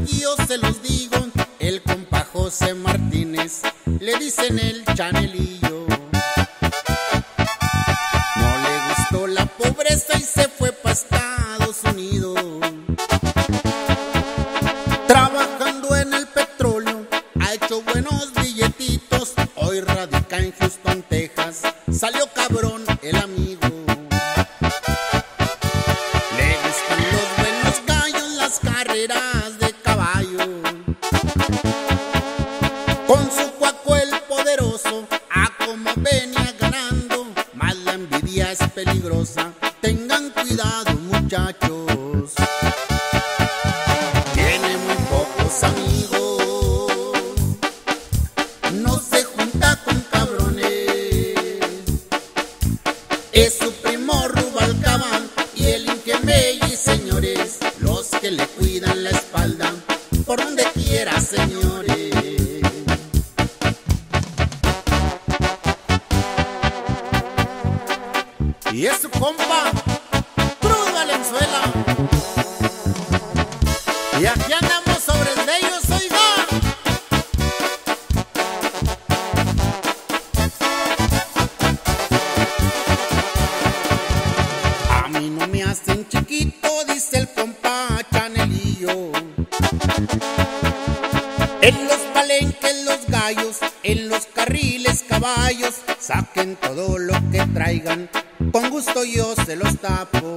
y yo se los digo, el compa José Martínez, le dicen el Chanelillo. No le gustó la pobreza y se fue pa' Estados Unidos. Trabajando en el petróleo, ha hecho buenos billetitos. Hoy radica en Houston, Texas. Salió cabrón el amigo. Le gustan los buenos gallos, las carreras de caballo. Con su cuaco el poderoso, a como venía ganando. Más la envidia es peligrosa. Tengan cuidado, muchachos. Tiene muy pocos amigos. No se junta con cabrones. Es su primo Rubalcaba y el Ingemey, señores, los que le cuidan la espalda por donde quiera, señores. Y es su compa Cruz Valenzuela. Y aquí andamos sobre el de ellos, oiga. A mí no me hacen chiquito, dice el compa Chanelillo. En los palenques los gallos, en los carriles caballos, saquen todo lo que traigan, con gusto yo se los tapo.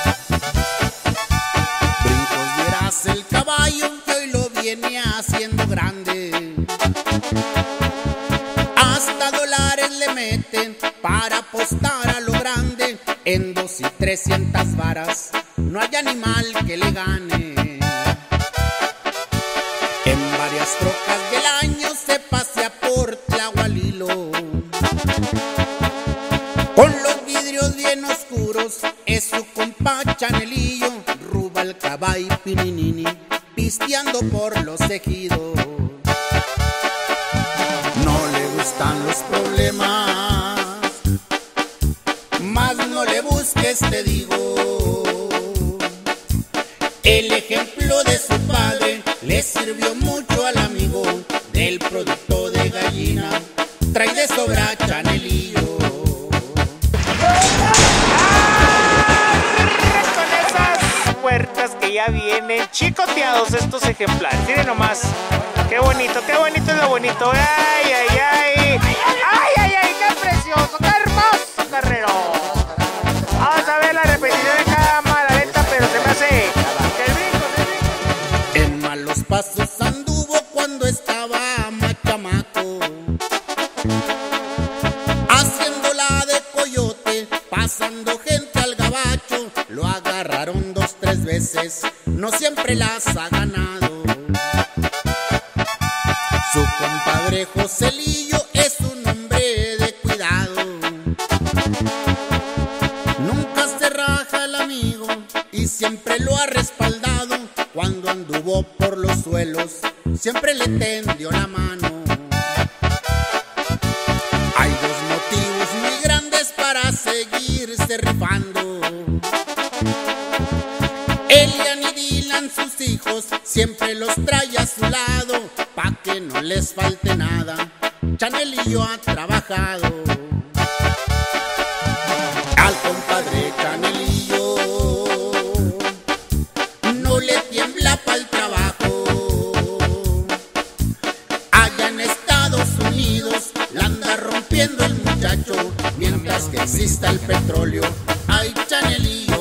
Brincos vieras el caballo que hoy lo viene haciendo grande. Hasta dólares le meten para apostar a lo grande. En 200 y 300 varas no hay animal que le gane. En varias trocas del año se pasea por Tlahualilo. Con los vidrios bien oscuros es su compa Chanelillo. Rubalcaba y Pininini pisteando por los ejidos. No le gustan los problemas, más no le busques, te digo. El ejemplo de su padre le sirvió mucho al amigo. Del producto de gallina trae de sobra Chanelillo. Con esas puertas que ya vienen chicoteados estos ejemplares. Miren nomás, qué bonito es lo bonito. Ay, ay, ay, ay, ay, ay, qué precioso, qué hermoso carrero. Vamos a ver la repetición de cada maladeta, pero se me hace que el brinco. En malos pasos anduvo cuando estaba más chamaco, haciéndola de coyote, pasando gente al gabacho. Lo agarraron 2, 3 veces, no siempre las ha ganado. Su compadre Joselillo es un hombre de cuidado. Nunca se raja el amigo y siempre lo ha respaldado. Cuando anduvo por los suelos, siempre le tendió la mano. Hay 2 motivos muy grandes para seguirse rifando. Elian y Dylan, sus hijos, siempre los trae a su lado, pa' que no les falte nada. Chanelillo ha trabajado. Al compadre Chanelillo no le tiembla pa'l trabajo. Allá en Estados Unidos la anda rompiendo el muchacho. Mientras que exista el petróleo, hay Chanelillo.